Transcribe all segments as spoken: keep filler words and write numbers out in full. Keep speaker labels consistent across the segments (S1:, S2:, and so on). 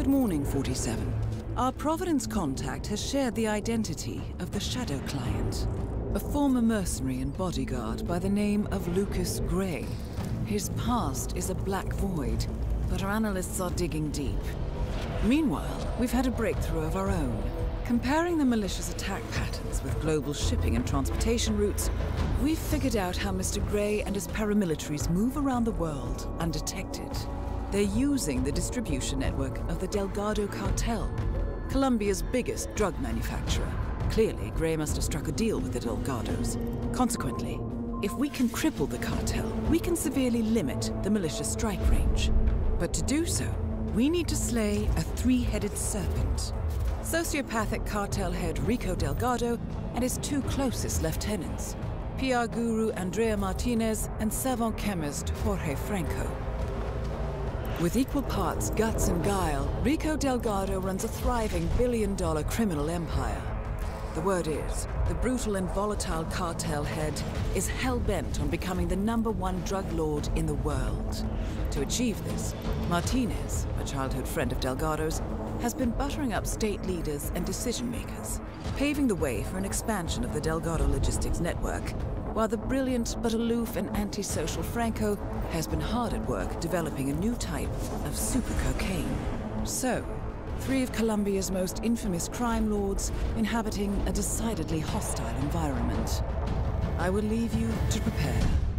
S1: Good morning, forty-seven. Our Providence contact has shared the identity of the Shadow Client, a former mercenary and bodyguard by the name of Lucas Gray. His past is a black void, but our analysts are digging deep. Meanwhile, we've had a breakthrough of our own. Comparing the malicious attack patterns with global shipping and transportation routes, we've figured out how Mister Gray and his paramilitaries move around the world undetected. They're using the distribution network of the Delgado cartel, Colombia's biggest drug manufacturer. Clearly, Gray must have struck a deal with the Delgados. Consequently, if we can cripple the cartel, we can severely limit the malicious strike range. But to do so, we need to slay a three-headed serpent. Sociopathic cartel head Rico Delgado and his two closest lieutenants, P R guru Andrea Martinez and savant chemist Jorge Franco. With equal parts guts and guile, Rico Delgado runs a thriving billion-dollar criminal empire. The word is, the brutal and volatile cartel head is hell-bent on becoming the number one drug lord in the world. To achieve this, Martinez, a childhood friend of Delgado's, has been buttering up state leaders and decision-makers, paving the way for an expansion of the Delgado logistics network, while the brilliant but aloof and antisocial Franco has been hard at work developing a new type of super cocaine. So, three of Colombia's most infamous crime lords inhabiting a decidedly hostile environment. I will leave you to prepare.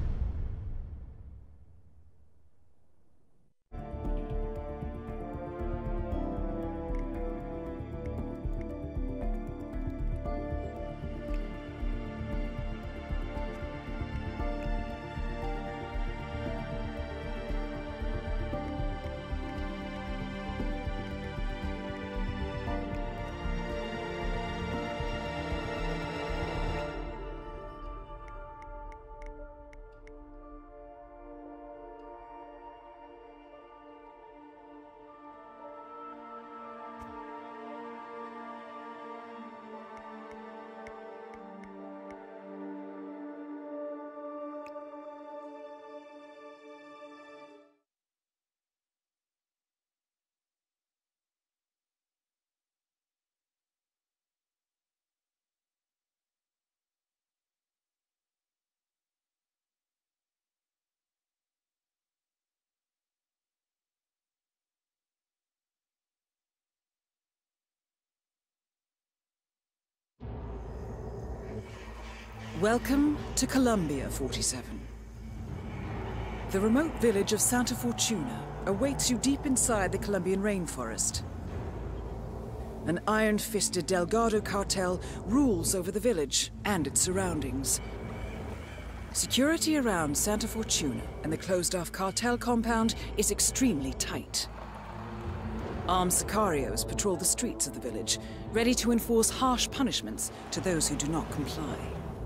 S1: Welcome to Colombia, forty-seven. The remote village of Santa Fortuna awaits you deep inside the Colombian rainforest. An iron-fisted Delgado cartel rules over the village and its surroundings. Security around Santa Fortuna and the closed-off cartel compound is extremely tight. Armed sicarios patrol the streets of the village, ready to enforce harsh punishments to those who do not comply.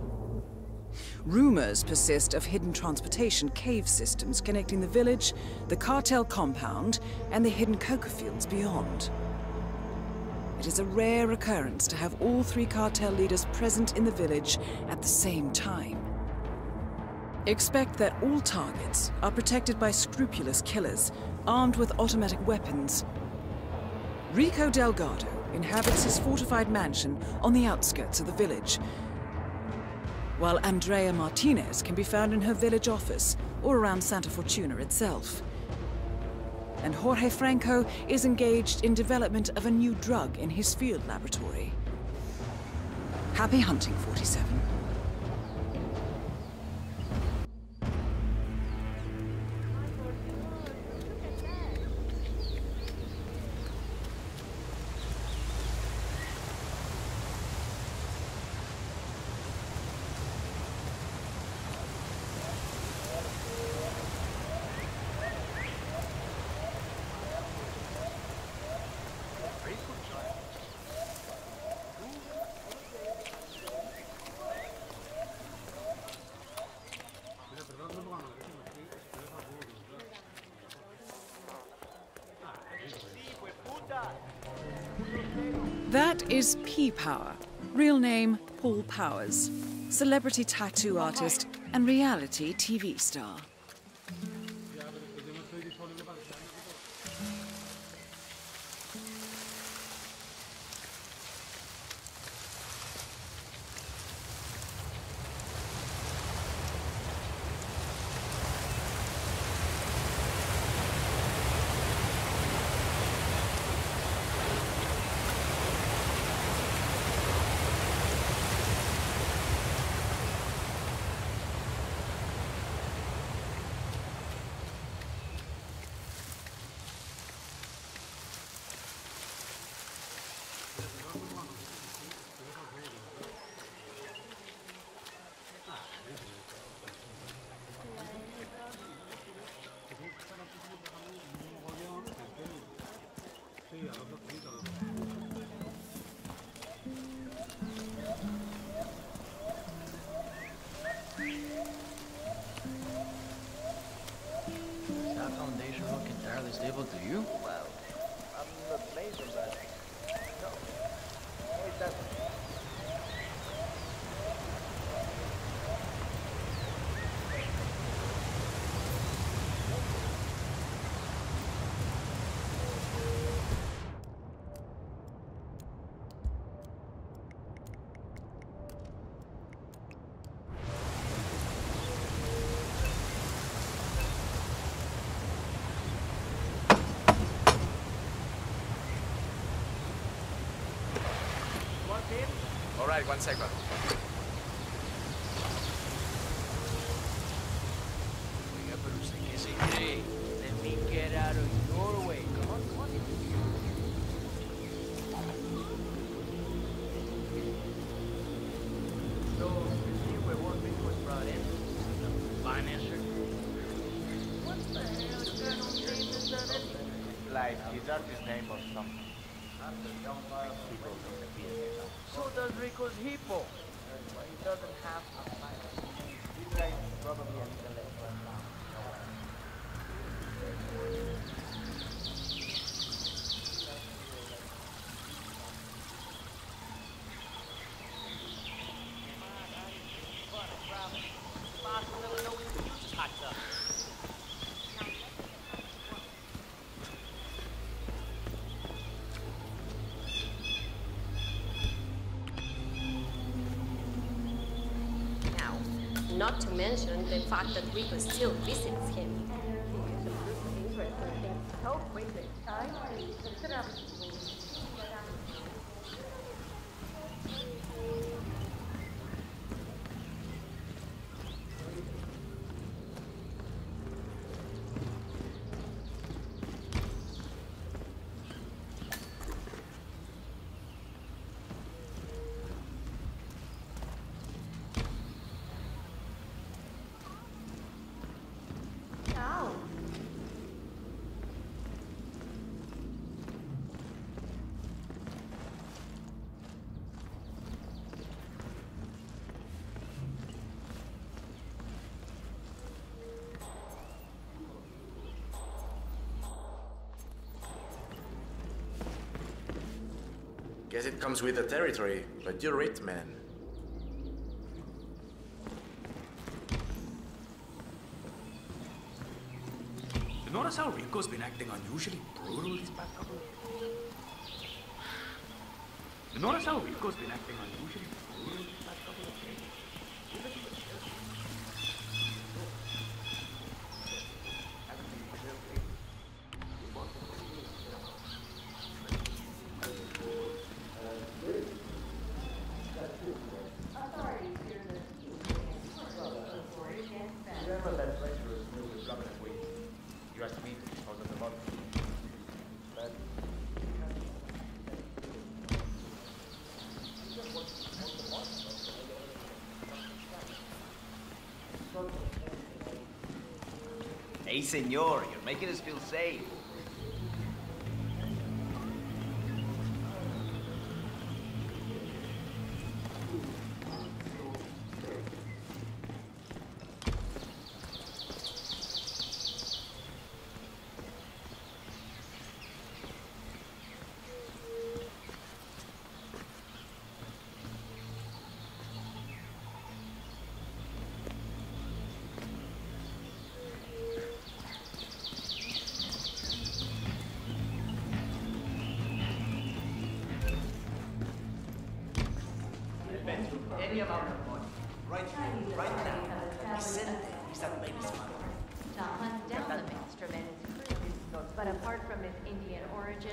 S1: Rumors persist of hidden transportation cave systems connecting the village, the cartel compound, and the hidden coca fields beyond. It is a rare occurrence to have all three cartel leaders present in the village at the same time. Expect that all targets are protected by scrupulous killers, armed with automatic weapons. Rico Delgado inhabits his fortified mansion on the outskirts of the village, while Andrea Martinez can be found in her village office or around Santa Fortuna itself. And Jorge Franco is engaged in development of a new drug in his field laboratory. Happy hunting, forty-seven. That is P-Power, real name Paul Powers, celebrity tattoo artist and reality T V star.
S2: Is that foundation look entirely stable to you?
S3: Well, I'm not laser, but no, no, it doesn't.
S2: All right, one second.
S4: Oiga, pero usted qué se cree? Let me get out of your way. Come on, come on. So, you see where one bit was brought in? The financer? What the hell kind of name is that?
S3: Like his artist name or something. People from the P S A.
S4: So does Rico's hippo.
S3: But he doesn't have a pilot. This guy is probably an intellectual.
S5: Not to mention the fact that Rico still visits him. Some really interesting things. How quick the time
S2: Guess it comes with the territory, but you're HITMAN.
S6: You notice how Rico's been acting unusually brutal these past couple of days? You notice how Rico's been acting unusually brutal these past couple of days?
S3: Remember that treacherous move with government week? You asked me, I was at the bottom. But
S7: Hey, senor, you're making us feel safe.
S3: any amount of money, right here, right now, Vicente is that lady's mother.
S8: To hunt down the maelstrom and his crew. But apart from his Indian origin,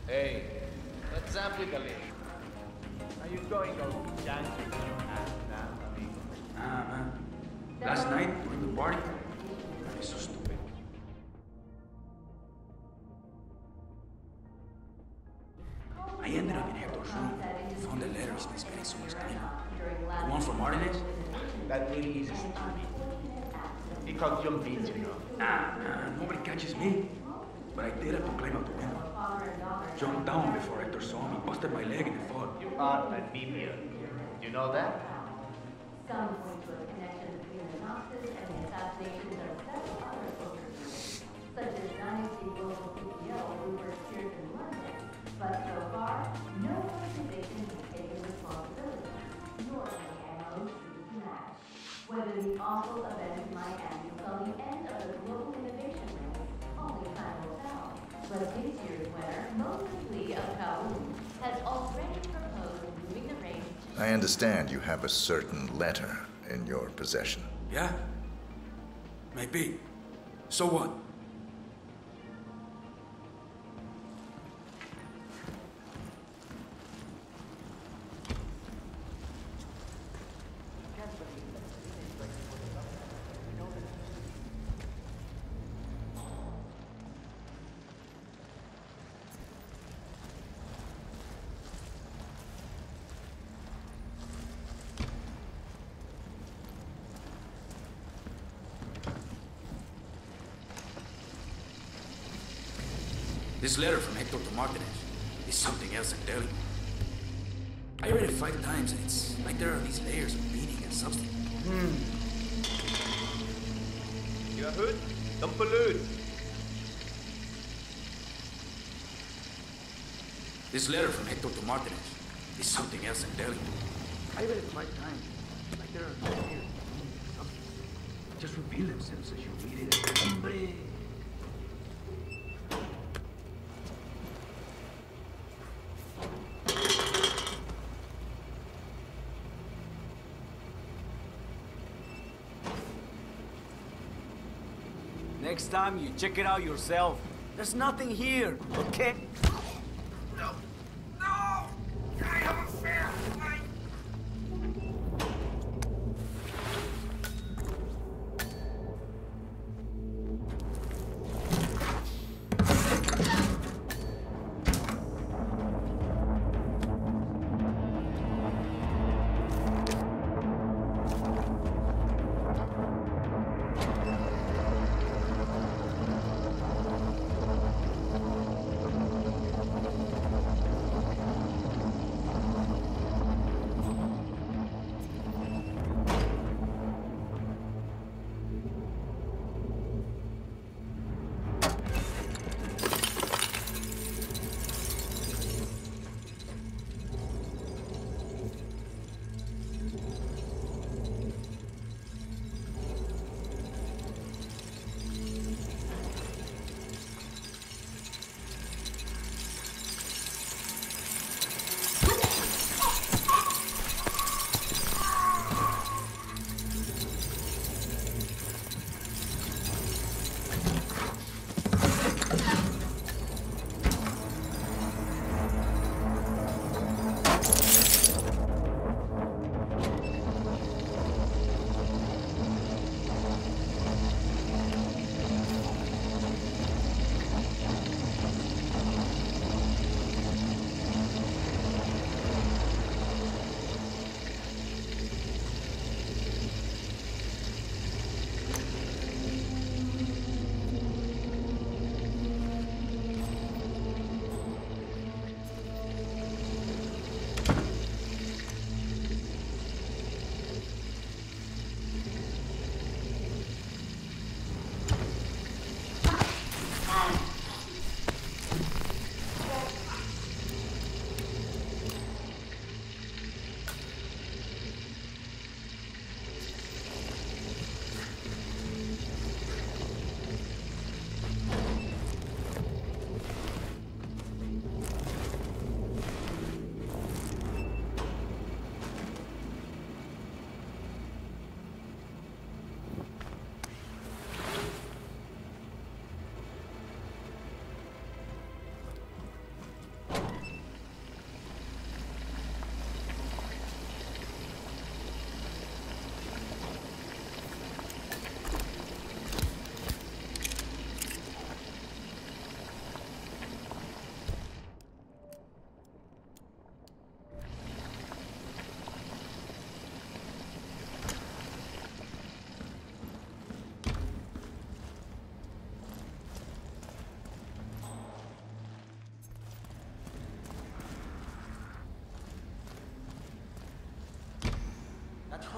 S3: Hey, let's zap with the lady. Are you going to dance with your hand now, amigo?
S6: Ah, man. Last night, during the party, I was so stupid. I ended up in Hector's room, found the letter he's been spending so much time on. The one from Martinez?
S3: That really is stupid. He caught young beats, you know.
S6: Nah, nah, nobody catches me. But I did have to climb out the window. Jumped down before Hector saw me, busted my leg in the fall.
S3: You are amphibian. Do you know that?
S8: Some point to a connection between the Nazis and the assassinations of several other soldiers, such as Dynasty Global C E O Rupert Spears in London. But so far, no organization has taken responsibility, nor any M Os to match. Whether the awful event in Miami saw the end of the global innovation race, only time will tell. But this year's winner, Moses Lee of Kowloon, has already proposed moving the range.
S9: I understand you have a certain letter in your possession.
S6: Yeah? Maybe. So what? This letter from Hector to Martinez is something else entirely. I read it five times and it's like there are these layers of meaning and substance.
S3: Hmm. You a hood? Don't pollute.
S6: This letter from Hector to Martinez is something else entirely. I read it five times. Like there are these layers of meaning and substance. Just reveal themselves as you read it. Hombre.
S10: Next time, you check it out yourself. There's nothing here, okay?
S4: No! No! I have a fair fight!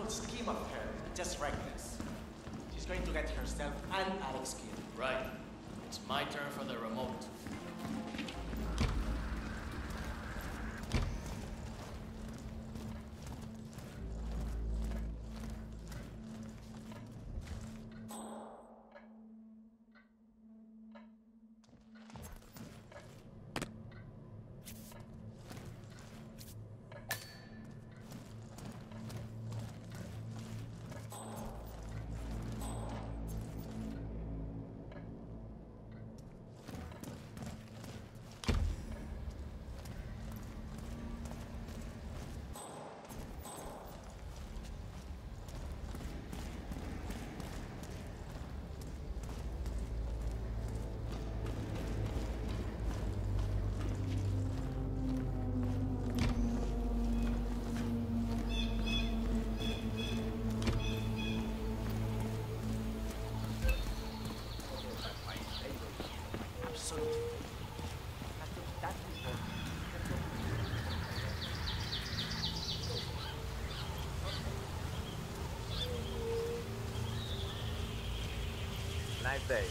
S3: scheme of her, just reckless. She's going to get herself and Alex killed.
S2: Right. It's my turn for the remote.
S3: Nice day.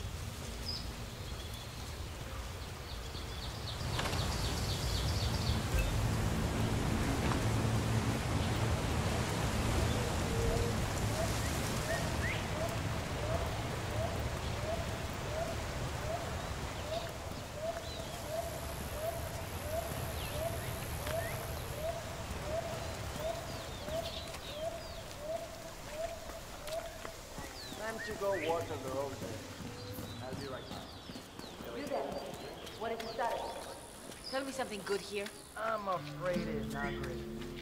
S3: Time to go watch on the road. I'll be right back.
S5: You there? What is the status? Tell me something good here.
S3: I'm afraid it's not great.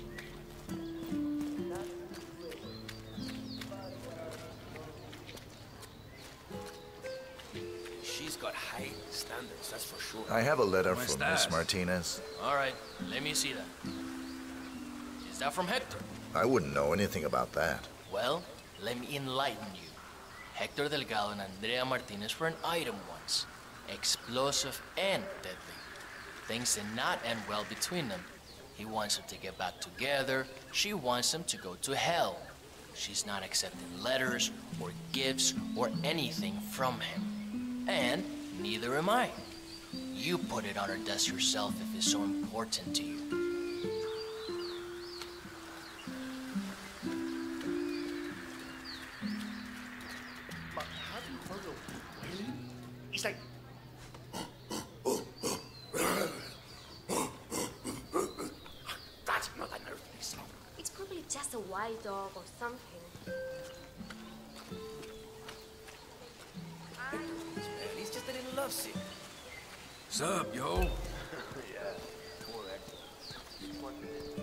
S10: She's got high standards, that's for sure.
S9: I have a letter
S10: What's
S9: from
S10: that?
S9: Miss Martinez.
S2: All right, let me see that. Is that from Hector?
S9: I wouldn't know anything about that.
S2: Well, let me enlighten you. Hector Delgado and Andrea Martinez were an item once. Explosive and deadly. Things did not end well between them. He wants them to get back together. She wants them to go to hell. She's not accepting letters or gifts or anything from him. And neither am I. You put it on her desk yourself if it's so important to you.
S6: He's like... That's not an earthly sound.
S5: It's probably just a wild dog or something.
S10: He's just a little lovesick.
S6: Sup, yo?
S3: Yeah, poor Hector.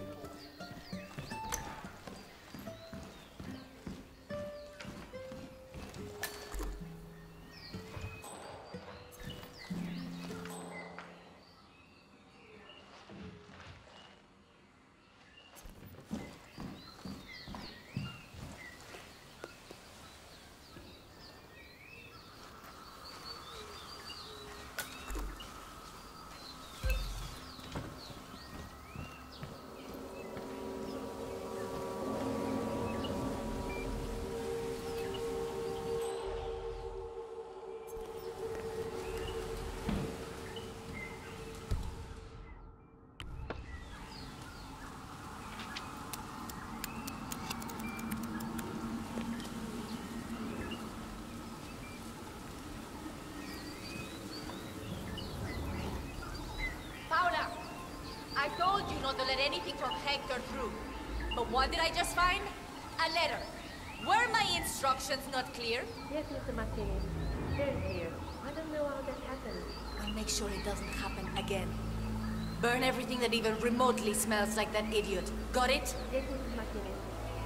S5: I told you not to let anything from Hector through. But what did I just find? A letter. Were my instructions not clear?
S8: Yes, Mister Martinez. Very clear. I don't know how that happened.
S5: I'll make sure it doesn't happen again. Burn everything that even remotely smells like that idiot. Got it?
S8: Yes, Missus Martinez.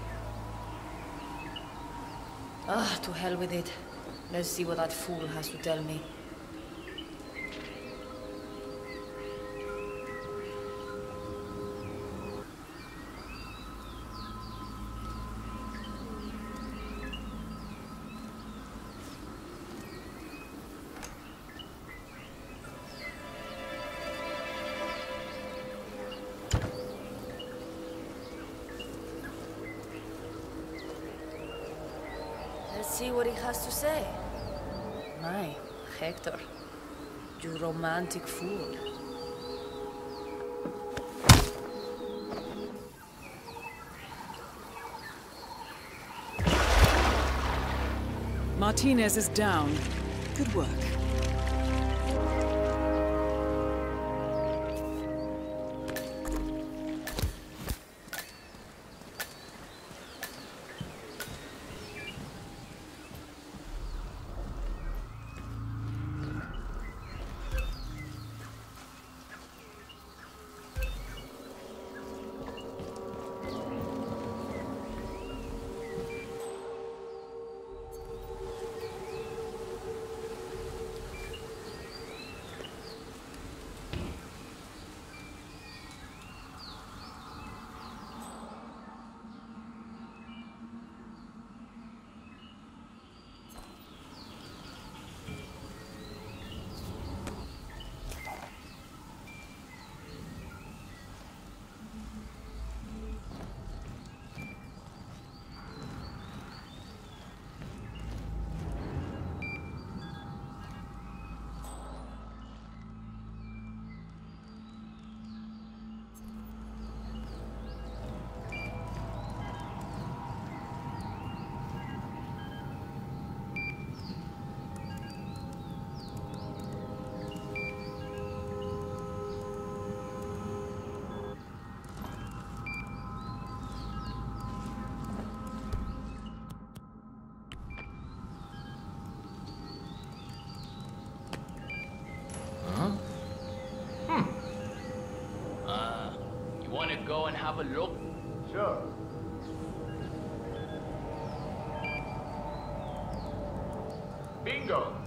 S11: Ah, to hell with it. Let's see what that fool has to tell me. see what he has to say. My, Hector, you romantic fool.
S1: Martinez is down. Good work.
S2: Go and have a look?
S3: Sure. Bingo!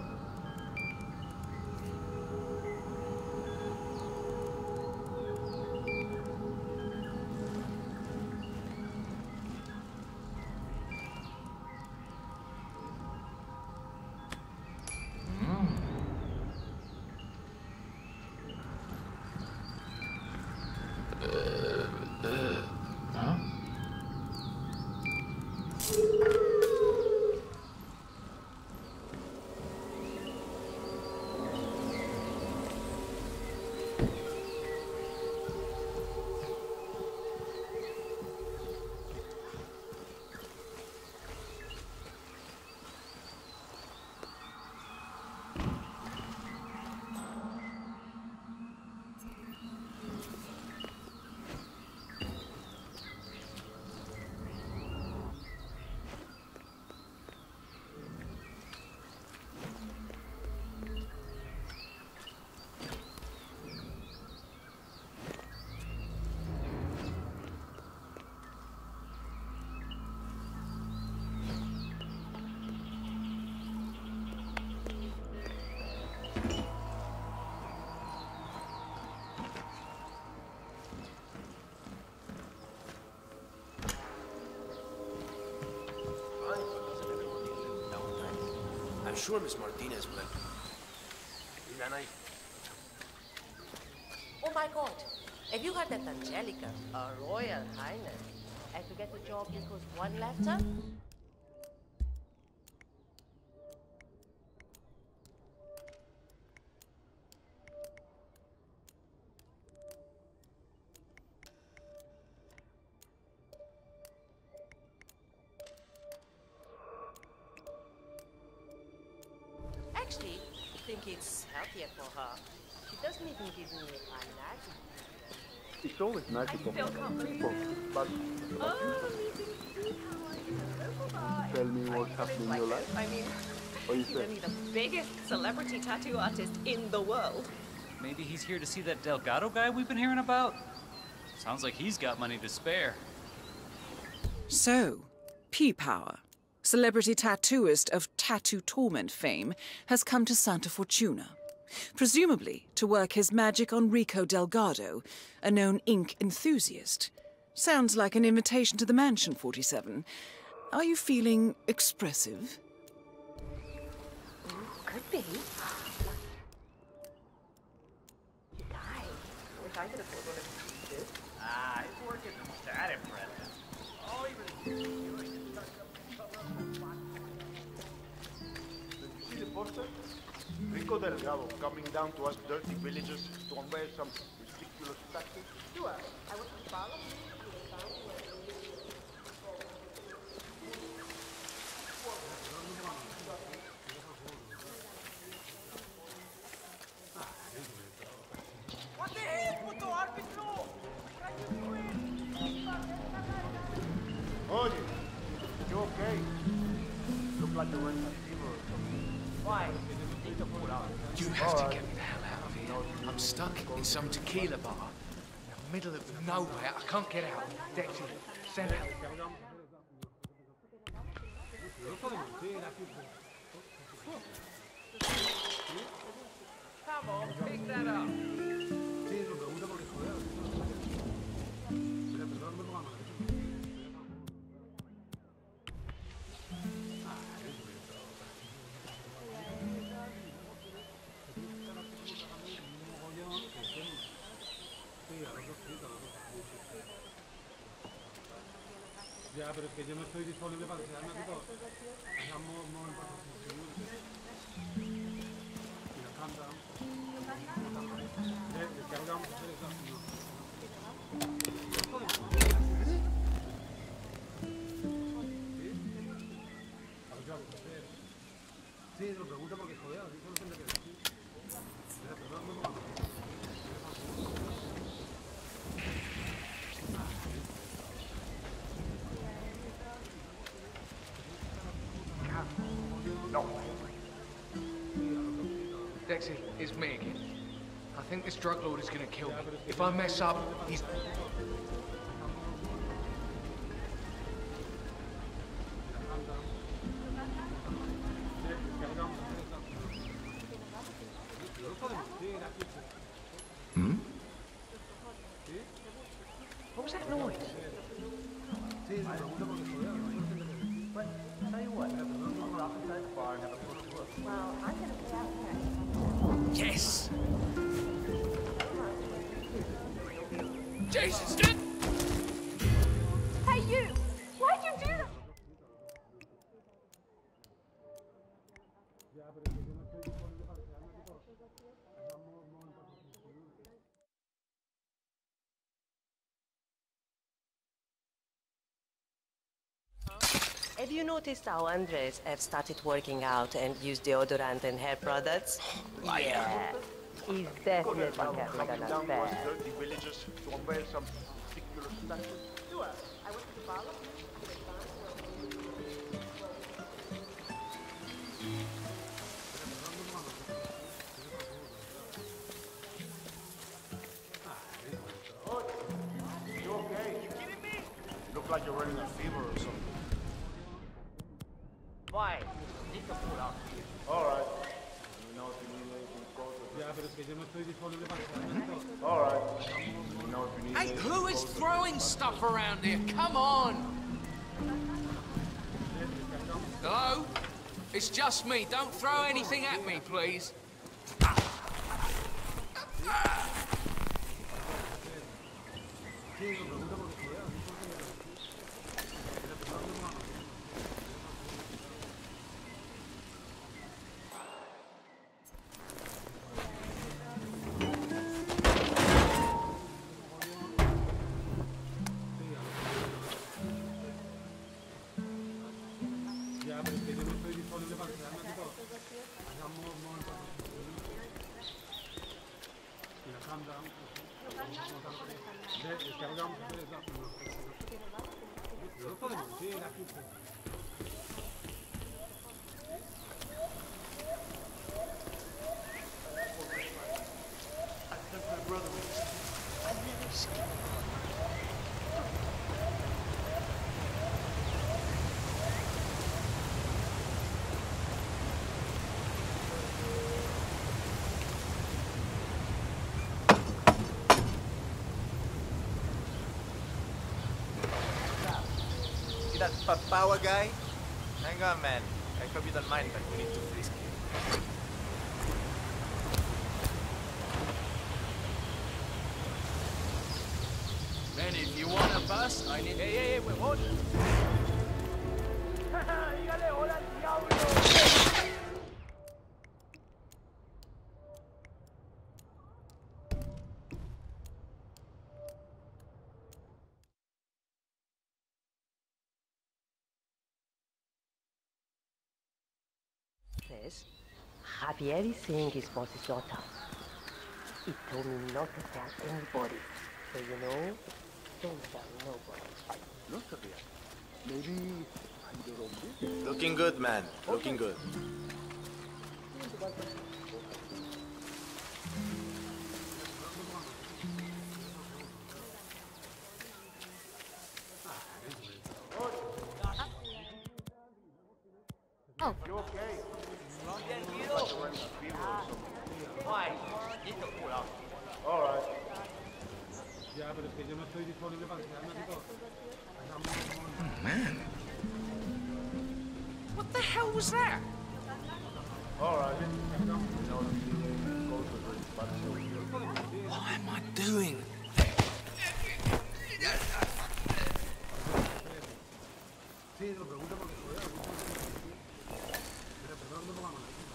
S6: I'm sure Miss Martinez will. Isn't that nice?
S12: Oh my god. Have you heard that Angelica, our Royal Highness, had to get the job because one left her? Actually, I think it's healthier for her. She doesn't even give me a night.
S13: It's always nice to talk to people, but
S12: Oh,
S13: tell me what's happening in your life.
S14: I mean,
S13: What do you
S14: he's
S13: say?
S14: only the biggest celebrity tattoo artist in the world.
S15: Maybe he's here to see that Delgado guy we've been hearing about? Sounds like he's got money to spare.
S1: So, P-Power, celebrity tattooist of Tattoo Torment fame, has come to Santa Fortuna, presumably to work his magic on Rico Delgado, a known ink enthusiast. Sounds like an invitation to the mansion, forty-seven. Are you feeling expressive?
S14: Could be. You died. Wish I could afford one of these.
S3: Ah, his work isn't that impressive. All he was doing is stuck up and cover up the spot.
S13: poster? Rico Delgado coming down to us dirty villagers to unveil some ridiculous tactics.
S14: Sure. I want to follow you.
S4: What the hell, puto árbitro? What are you doing?
S13: Oye, you okay? Look like you're in a fever or something.
S3: Why? Need to pull out.
S6: You have to get me the hell out of here. I'm stuck in some tequila bar. In the middle of nowhere. I can't get out. Dexter, send help.
S3: Come on, pick that up.
S16: Ya, pero es que yo no estoy disponible para quedarme aquí todo. Hagamos un paso seguro. Y la canta. Descargamos esa. Sí, lo pregunto porque joder, así solo tendré que decir. Mira, perdón, no me
S6: No. Dexy, it's me again. I think this drug lord is gonna kill me. If I mess up, he's...
S9: Hmm?
S3: What was that noise? But, tell you what, I'll drop inside the bar and have a close look.
S14: Well, I'm gonna stay out here.
S6: Yes! Jesus!
S14: Hey, you! Why'd you do that?
S12: Have you noticed how Andres have started working out and use deodorant and hair products? Yeah. He's definitely having an affair.
S13: Dirty villagers to unveil some ridiculous tactics.
S14: Sure. I want to follow you.
S13: You okay? You kidding me? You look like you're running a fever or something.
S3: Why? Need to pull out.
S13: All right. You know if you need anything closer.
S16: Ya, pero es que yo no estoy disponible para quedarme aquí todo.
S13: All right. You know if you need
S6: Hey,
S13: anything
S6: who is
S13: closer.
S6: throwing stuff around here? Come on! Hello? It's just me. Don't throw anything at me, please.
S3: That Papawa guy? Hang on, man. I hope you don't mind, but we need to frisk him.
S2: Man, if you want a bus, I need...
S3: Hey, hey, hey, wait, what?
S12: Andres, Javier is seeing his boss's daughter. He told me not to tell anybody. So, you know, don't tell nobody.
S13: No sabía. Maybe I'm your own business.
S3: Looking good, man. Looking good.
S5: Oh.
S13: You okay?
S4: Why? Need to pull out.
S13: All right.
S16: Ya, pero es que yo no estoy disponible para quedarme aquí todo.
S9: Oh, man.
S10: What the hell was that?
S13: All right. You know, go to the spot.
S6: What am I doing?
S16: Sí, lo pregunto porque joder, pero perdón, no pongamos aquí.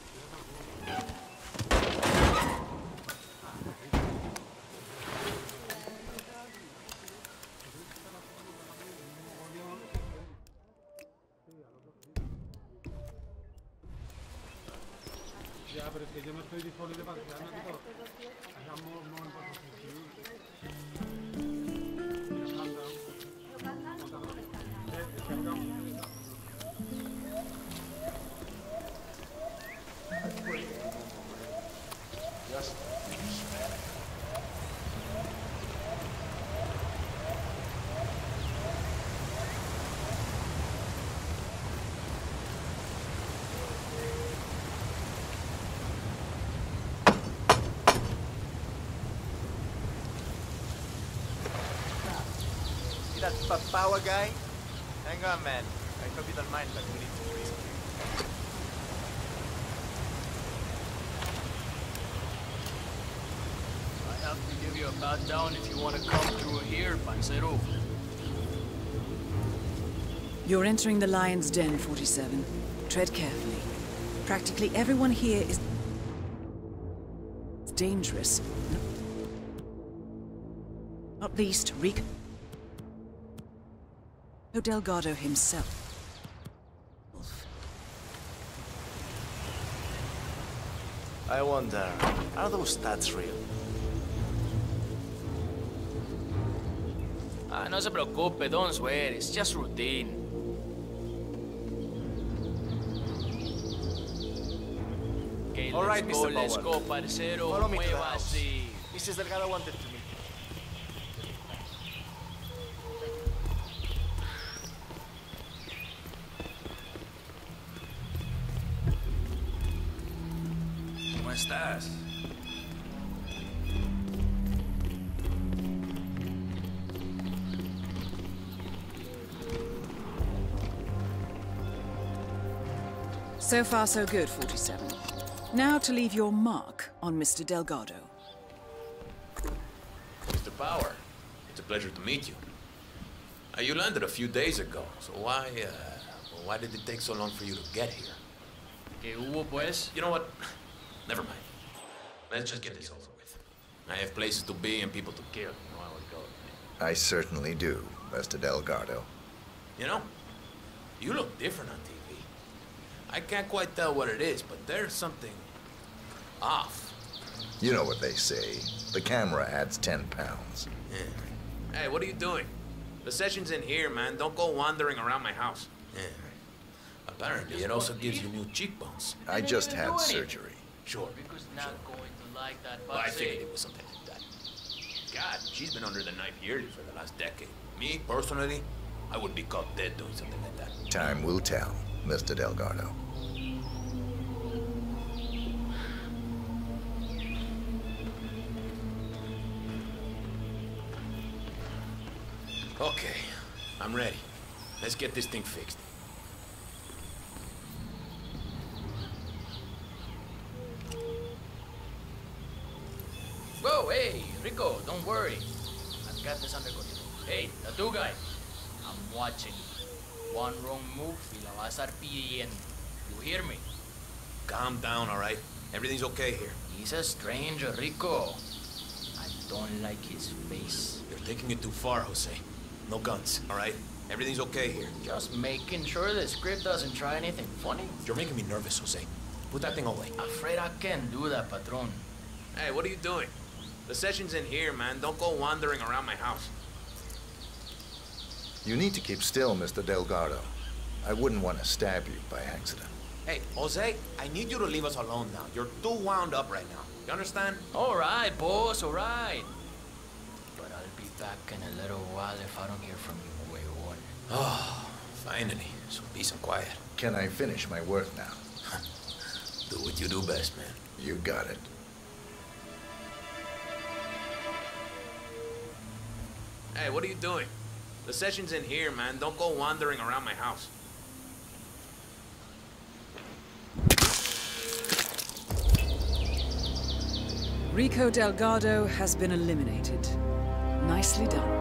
S16: Ya, pero es que yo no estoy disponible para quedarme aquí todo. Hagamos un momento
S13: Just
S3: See that power guy? Hang on, man. I hope you don't mind, but we need to freeze him.
S2: I have to give you a pat down if you want to come through here, Pancero.
S1: You're entering the Lion's Den, forty-seven. Tread carefully. Practically everyone here is dangerous. Not least, Rico Delgado himself.
S3: I wonder, are those stats real?
S2: Ah, no se preocupe, don't sweat. It's just routine. Okay,
S3: All right,
S2: let's go,
S3: Mister
S2: let's
S3: Powell.
S2: go, parcero.
S3: Follow me to the house.
S2: Muévase.
S3: Missus Delgado wanted to meet you.
S6: ¿Cómo estás?
S1: So far, so good, forty-seven. Now to leave your mark on Mister Delgado.
S17: Mister Power, it's a pleasure to meet you. Uh, you landed a few days ago, so why, uh, why did it take so long for you to get here?
S2: ¿Qué hubo, pues?
S17: You know what? Never mind. Let's just get this over with. I have places to be and people to kill. You know how it goes.
S9: I certainly do, Mister Delgado.
S17: You know, you look different on T V. I can't quite tell what it is, but there's something off.
S9: You know what they say. The camera adds ten pounds.
S17: Yeah. Hey, what are you doing? The session's in here, man. Don't go wandering around my house. Yeah. Apparently, it also gives you new cheekbones.
S9: I just had surgery.
S17: Sure.
S2: Rico's not
S17: sure.
S2: going to like that,
S17: Well, I
S2: parce.
S17: figured it was something like that. God, she's been under the knife yearly for the last decade. Me, personally, I would be caught dead doing something like that.
S9: Time will tell, Mister Delgado.
S17: Okay, I'm ready. Let's get this thing fixed.
S2: Whoa, hey, Rico, don't worry. I've got this under control. Hey, tattoo guy, I'm watching. One wrong move y la va a estar pidiendo. You hear me?
S17: Calm down, all right? Everything's okay here.
S2: He's a stranger, Rico. I don't like his face.
S17: You're taking it too far, Jose. No guns, all right? Everything's okay here.
S2: Just making sure the script doesn't try anything funny.
S17: You're making me nervous, Jose. Put that thing away.
S2: Afraid I can't do that, Patron.
S17: Hey, what are you doing? The session's in here, man. Don't go wandering around my house.
S9: You need to keep still, Mister Delgado. I wouldn't want to stab you by accident.
S17: Hey, Jose, I need you to leave us alone now. You're too wound up right now. You understand?
S2: All right, boss, all right. But I'll be back in a little while if I don't hear from you, way one.
S17: Oh, finally. Some peace and quiet.
S9: Can I finish my work now?
S17: Do what you do best, man.
S9: You got it.
S17: Hey, what are you doing? The session's in here, man. Don't go wandering around my house.
S1: Rico Delgado has been eliminated. Nicely done.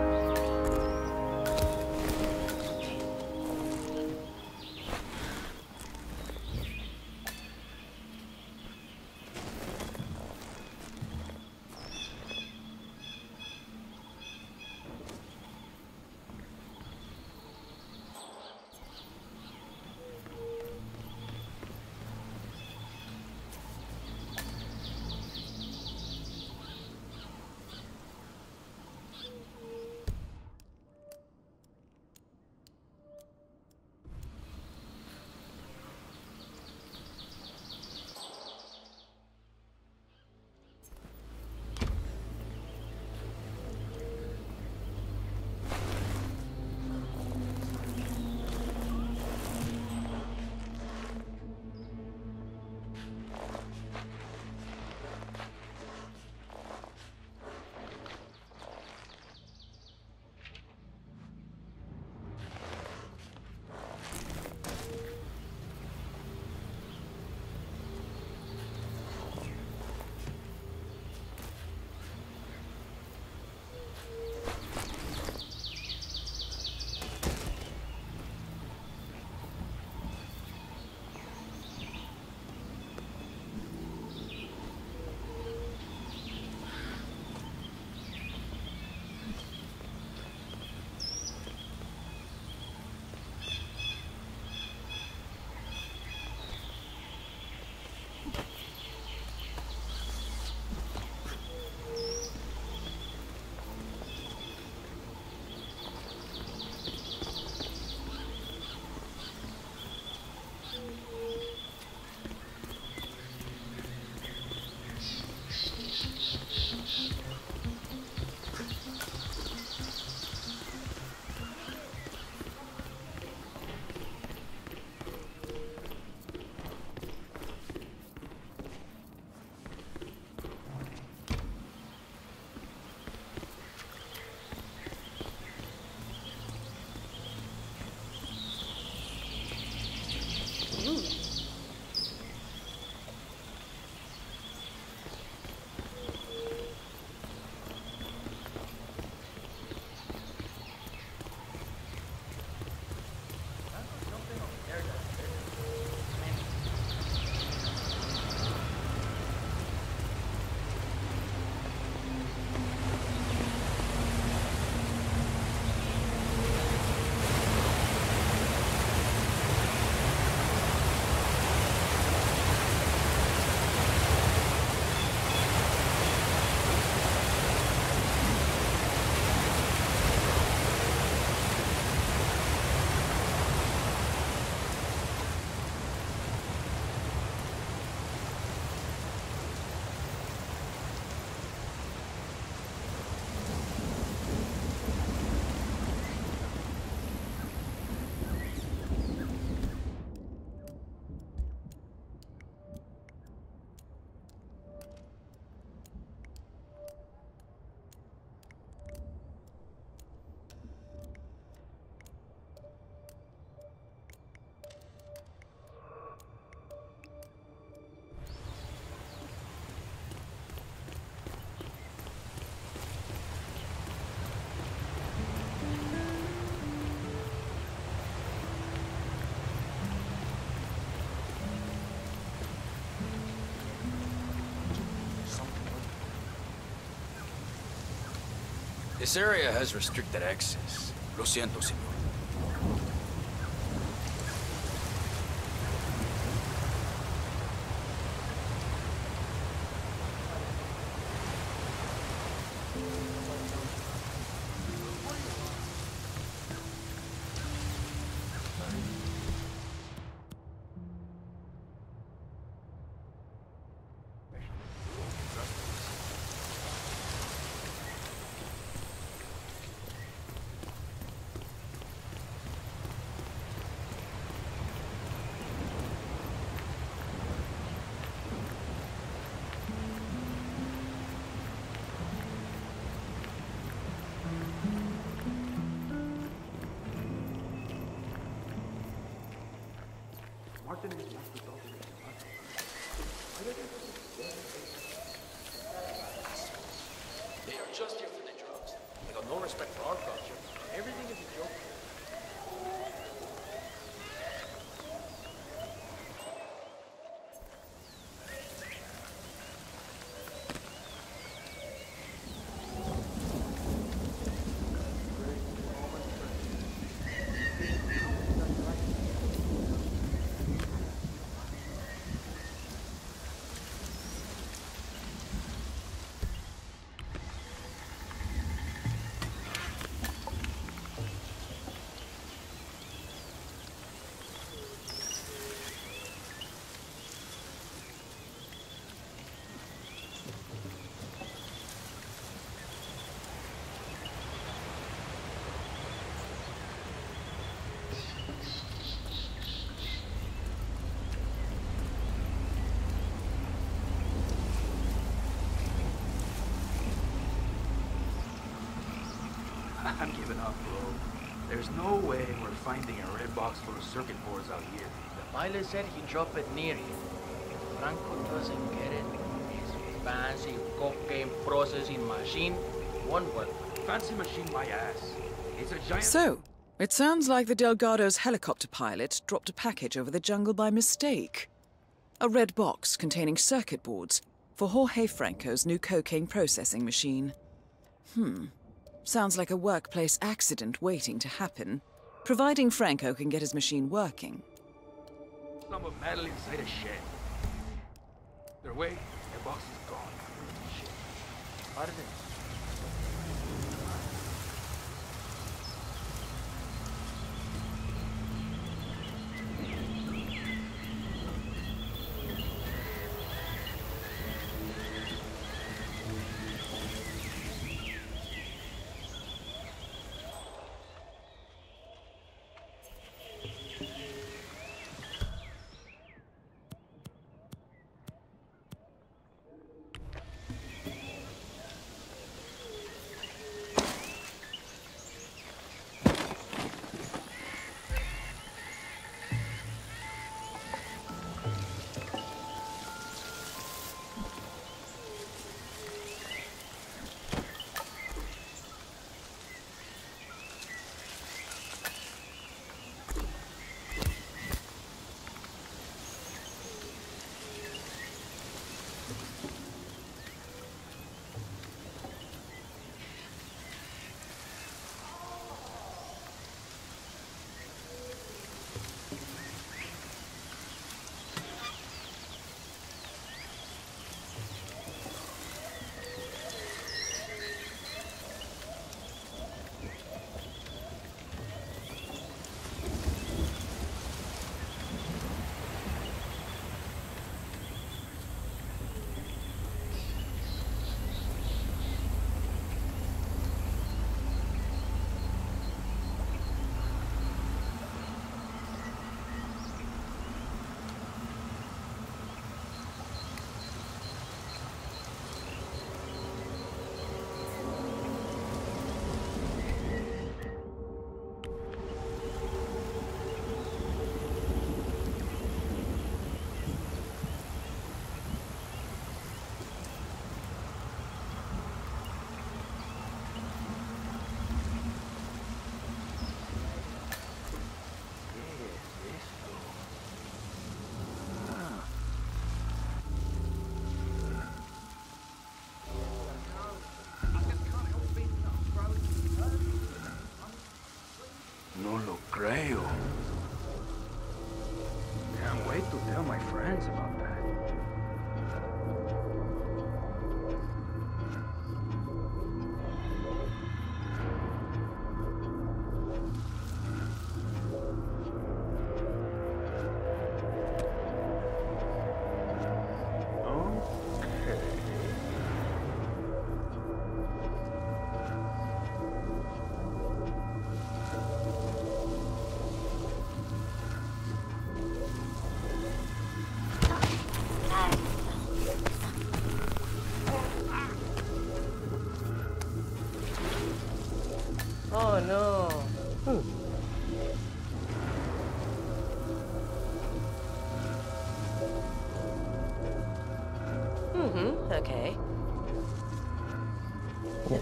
S6: This area has restricted access. Lo siento, señor. They are just here for the drugs. They got no respect for our culture. Everything is a joke. I'm giving up, bro. There's no way we're finding a red box full of circuit boards out here.
S4: The pilot said he dropped it near here. If Franco doesn't get it, his fancy cocaine processing machine won't work.
S6: Fancy machine my ass. It's a giant...
S1: So, it sounds like the Delgado's helicopter pilot dropped a package over the jungle by mistake. A red box containing circuit boards for Jorge Franco's new cocaine processing machine. Hmm. Sounds like a workplace accident waiting to happen, providing Franco can get his machine working.
S6: Some of metal inside a shed. Their way, their box is gone. Shit. How did it?
S12: Oh no. Hmm. Mm-hmm, okay. Yeah.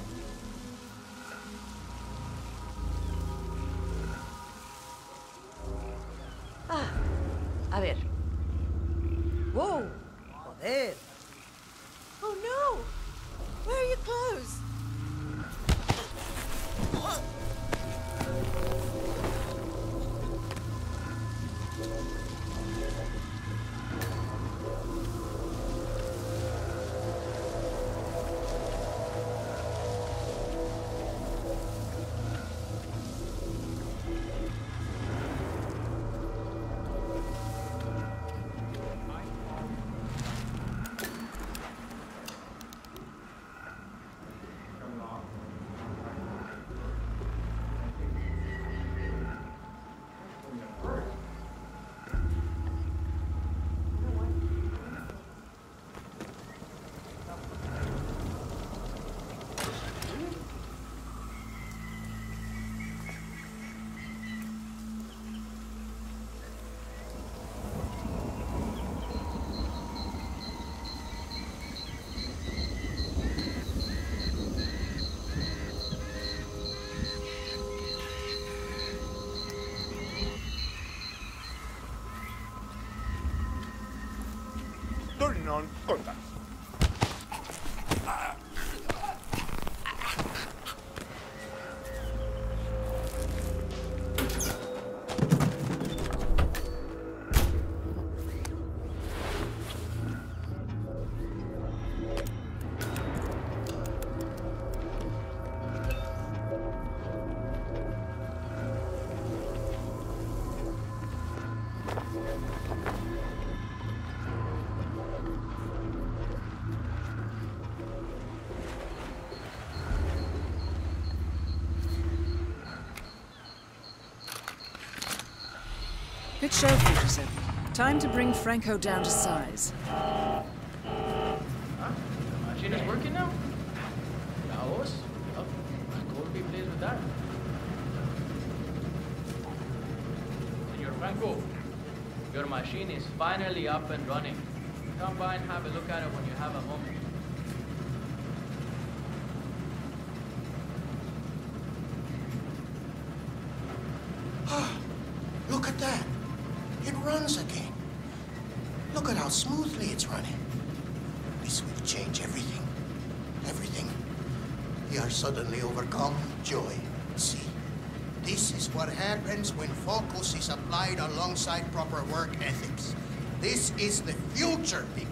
S12: Ah, a ver. Whoa, joder.
S5: Oh no! Where are your clothes?
S13: Turning on contact.
S1: Good show, Fortuna. Time to bring Franco down to size.
S4: Huh? The machine is working now? Laos? Oh, I could be pleased with that. Senor Franco, your machine is finally up and running. Come by and have a look at it when you have a moment.
S18: Look at that. It runs again. Look at how smoothly it's running. This will change everything. Everything. We are suddenly overcome with joy. See, this is what happens when focus is applied alongside proper work ethics. This is the future, people.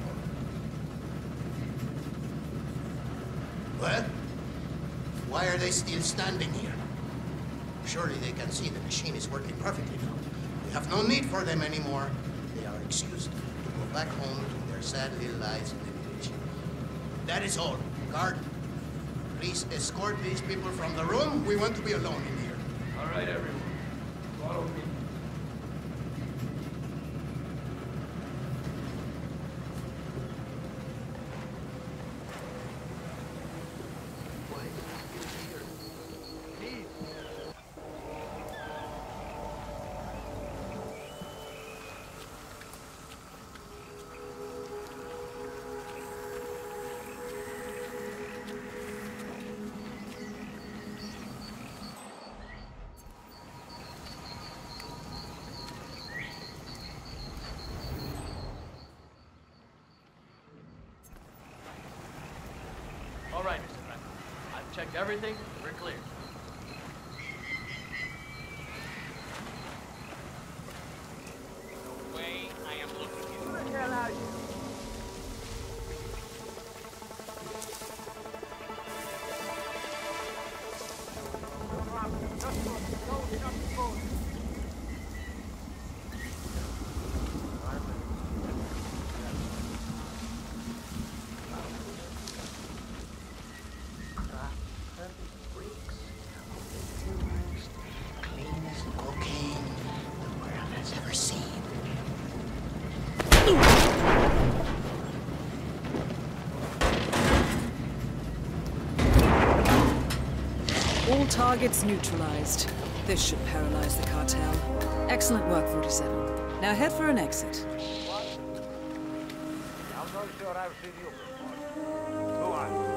S18: Well, why are they still standing here? Surely they can see the machine is working perfectly now. We have no need for them anymore. They are excused to go back home to their sad little lives in the village. That is all. Guard, please escort these people from the room. We want to be alone in here.
S3: All right, everyone. Follow me.
S4: All right, Mister Franco. I've checked everything. We're clear.
S3: No way I am looking at you. Who the hell are you?
S18: Cleanest cocaine the world has ever seen.
S1: All targets neutralized. This should paralyze the cartel. Excellent work, forty-seven. Now head for an exit.
S13: I'm not sure I've seen you before. Who are you?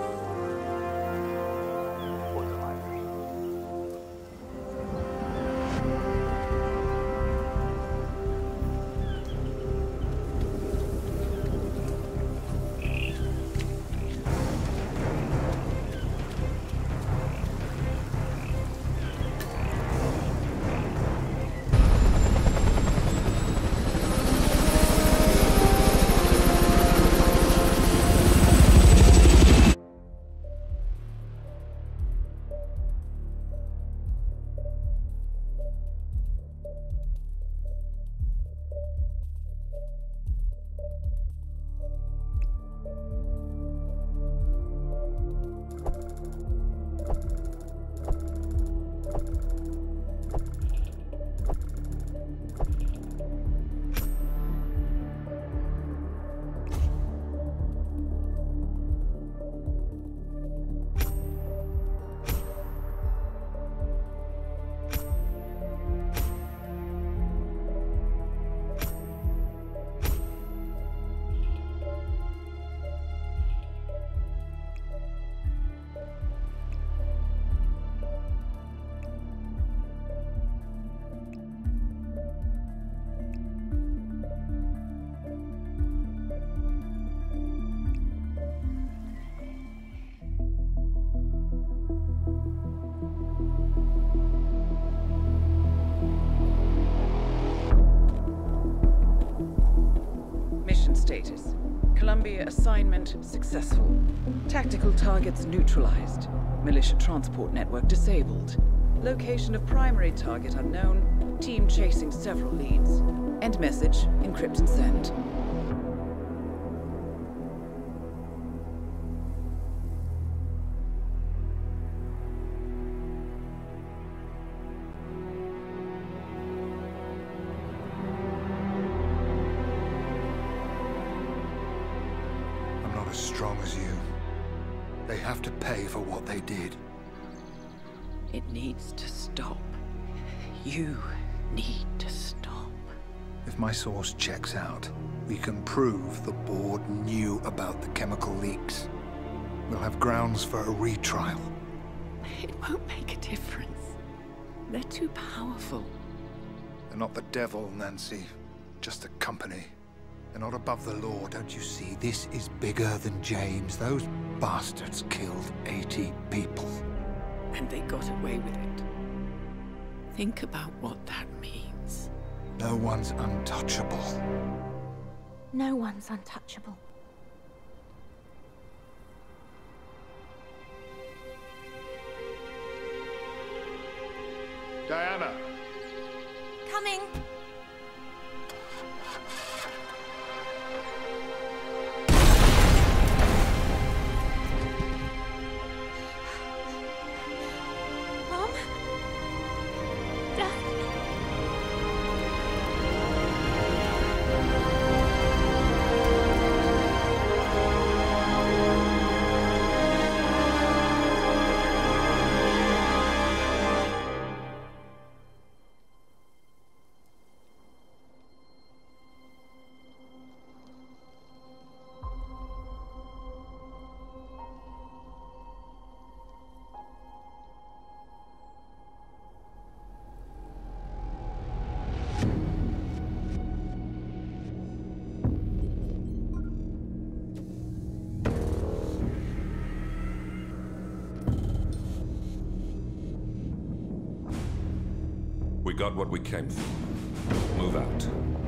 S1: Status. Columbia assignment successful. Tactical targets neutralized. Militia transport network disabled. Location of primary target unknown. Team chasing several leads. End message, encrypt and send.
S6: As strong as you. They have to pay for what they did.
S1: It needs to stop. You need to stop.
S6: If my source checks out, we can prove the board knew about the chemical leaks. We'll have grounds for a retrial.
S1: It won't make a difference. They're too powerful.
S6: They're not the devil, Nancy. Just a company. They're not above the law, don't you see? This is bigger than James. Those bastards killed eighty people.
S1: And they got away with it. Think about what that means.
S6: No one's untouchable.
S8: No one's untouchable.
S13: Diana!
S5: Coming!
S19: We got what we came for. Move out.